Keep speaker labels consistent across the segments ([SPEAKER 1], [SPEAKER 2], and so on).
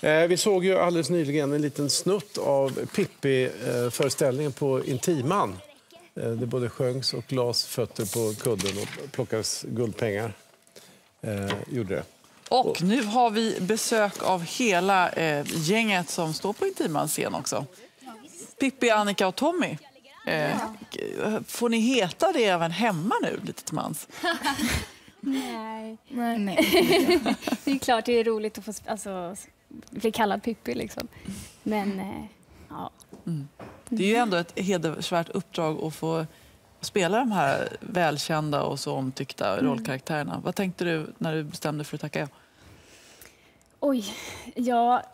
[SPEAKER 1] Vi såg ju alldeles nyligen en liten snutt av Pippi-föreställningen på Intiman. Det både sjöngs och las fötter på kudden och plockades guldpengar. Gjorde det.
[SPEAKER 2] Och nu har vi besök av hela gänget som står på Intimans scen också. Pippi, Annika och Tommy. Får ni heta det även hemma nu lite till mans?
[SPEAKER 3] Nej. Det är klart det är roligt att få bli kallad Pippi liksom. Men ja.
[SPEAKER 2] Det är ju ändå ett hedersvärt uppdrag att få spela de här välkända och så omtyckta rollkaraktärerna. Vad tänkte du när du bestämde för att tacka ja?
[SPEAKER 3] Oj, ja,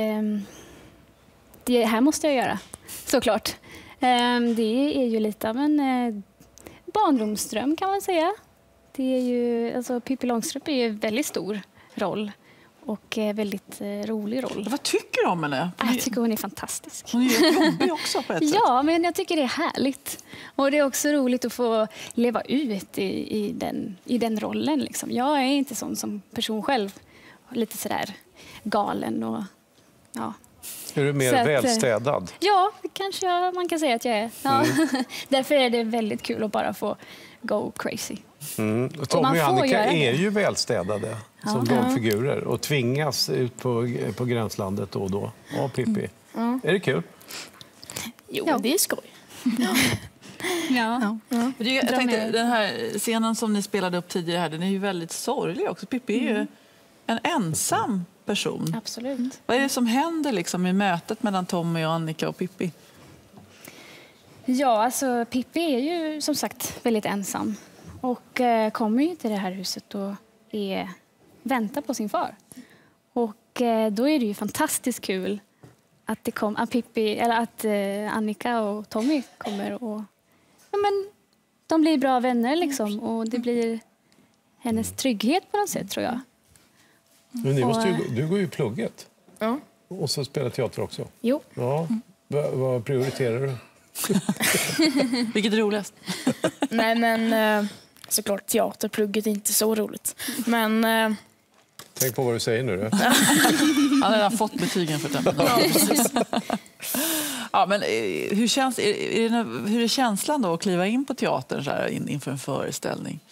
[SPEAKER 3] det här måste jag göra, såklart. Det är ju lite av en barndomsdröm kan man säga. Det är ju, alltså Pippi Långstrump är ju en väldigt stor roll och väldigt rolig roll.
[SPEAKER 2] Vad tycker du om henne?
[SPEAKER 3] Jag tycker hon är fantastisk.
[SPEAKER 2] Hon är jobbig också på ett sätt.
[SPEAKER 3] Ja, men jag tycker det är härligt. Och det är också roligt att få leva ut i den rollen. Liksom. Jag är inte sån som person själv. Lite sådär galen och ja.
[SPEAKER 1] Är du mer välstädad?
[SPEAKER 3] Ja, kanske man kan säga att jag är. Ja. Därför är det väldigt kul att bara få go crazy.
[SPEAKER 1] Och Tommy och Annika är ju välstädade som rollfigurer och tvingas ut på gränslandet då och då. Ja, Pippi. Är det kul?
[SPEAKER 4] Jo, det är skoj.
[SPEAKER 3] Ja.
[SPEAKER 2] Jag tänkte, den här scenen som ni spelade upp tidigare här, den är ju väldigt sorglig också. Pippi är ju en ensam person.
[SPEAKER 3] Absolut.
[SPEAKER 2] Vad är det som händer liksom i mötet mellan Tommy och Annika och Pippi?
[SPEAKER 3] Ja, alltså Pippi är ju som sagt väldigt ensam. Och kommer ju till det här huset och väntar på sin far. Och då är det ju fantastiskt kul att att Annika och Tommy kommer och de blir bra vänner liksom. Och det blir hennes trygghet på något sätt tror jag.
[SPEAKER 1] Men du går ju plugget.
[SPEAKER 4] Ja.
[SPEAKER 1] Och så spelar teater också.
[SPEAKER 3] Jo.
[SPEAKER 1] Ja. Vad prioriterar du?
[SPEAKER 2] Vilket är roligast?
[SPEAKER 4] Nej, men såklart teaterplugget är inte så roligt. Men...
[SPEAKER 1] Tänk på vad du säger nu då.
[SPEAKER 2] Han har fått betygen för den.
[SPEAKER 4] Ja, precis.
[SPEAKER 2] Ja, men hur är känslan då att kliva in på teatern så här inför en föreställning?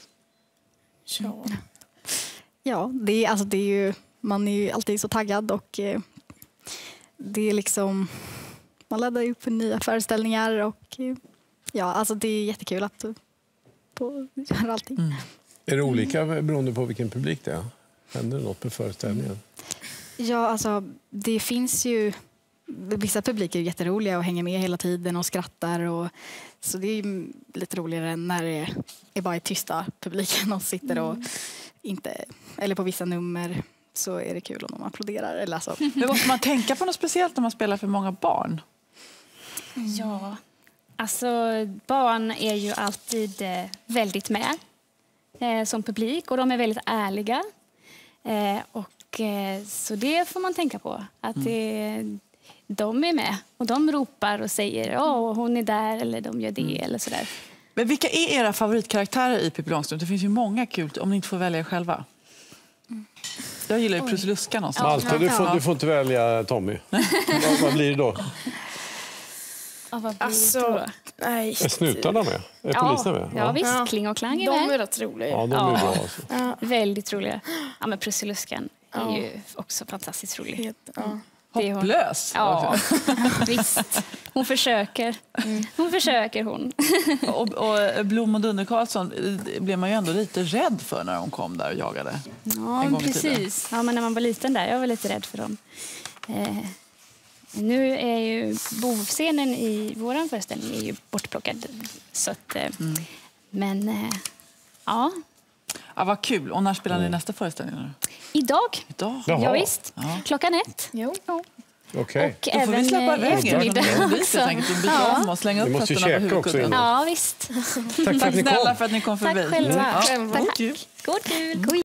[SPEAKER 5] Ja, det är ju, man är ju alltid så taggad och det är liksom, man laddar upp för nya föreställningar och ja, alltså det är jättekul att göra allting.
[SPEAKER 1] Är det olika beroende på vilken publik det är? Händer det något med föreställningen?
[SPEAKER 5] Ja, alltså det finns ju, vissa publiker är jätteroliga och hänger med hela tiden och skrattar och så det är lite roligare när det är bara tysta publiken och sitter och inte, eller på vissa nummer så är det kul om de applåderar. Eller alltså.
[SPEAKER 2] Men måste man tänka på något speciellt när man spelar för många barn?
[SPEAKER 3] Ja, alltså barn är ju alltid väldigt med som publik och de är väldigt ärliga. Så det får man tänka på. Att de är med och de ropar och säger hon är där eller de gör det eller sådär.
[SPEAKER 2] Men vilka är era favoritkaraktärer i Pippi Långstrump? Det finns ju många kul om ni inte får välja själva. Jag gillar ju Prussiluskan också.
[SPEAKER 1] Malte, du får inte välja Tommy. Vad blir det då?
[SPEAKER 4] Alltså, nej.
[SPEAKER 1] Är snutarna med? Är polisen med?
[SPEAKER 3] Ja, visst. Kling och Klang är med.
[SPEAKER 4] De är rätt roliga.
[SPEAKER 1] Ja, de är bra. Alltså.
[SPEAKER 3] Väldigt roliga. Ja, men Prussiluskan är ju också fantastiskt rolig.
[SPEAKER 2] Hopplös.
[SPEAKER 3] Ja, visst. Hon försöker. Hon försöker hon.
[SPEAKER 2] Och Blom och Dunder Karlsson blev man ju ändå lite rädd för när de kom där och jagade.
[SPEAKER 3] Ja, precis. Ja, men när man var liten där, jag var lite rädd för dem. Nu är ju bovscenen i våran föreställning är ju bortplockad. Så att, men ja.
[SPEAKER 2] Ja, vad kul. Och när spelar ni nästa föreställning nu?
[SPEAKER 3] Idag. Ja, visst.
[SPEAKER 2] Ja.
[SPEAKER 3] 1:00. Jo.
[SPEAKER 1] Okej.
[SPEAKER 2] Då får vi släppa iväg
[SPEAKER 3] eftermiddag
[SPEAKER 2] också. Byta om och slänga upp
[SPEAKER 1] måste
[SPEAKER 2] fötterna på
[SPEAKER 1] käka också
[SPEAKER 2] huvudkudden.
[SPEAKER 3] Ja, visst.
[SPEAKER 1] Tack
[SPEAKER 2] snälla för att ni kom förbi.
[SPEAKER 3] Tack själva.
[SPEAKER 2] Ja,
[SPEAKER 3] Tack. God jul.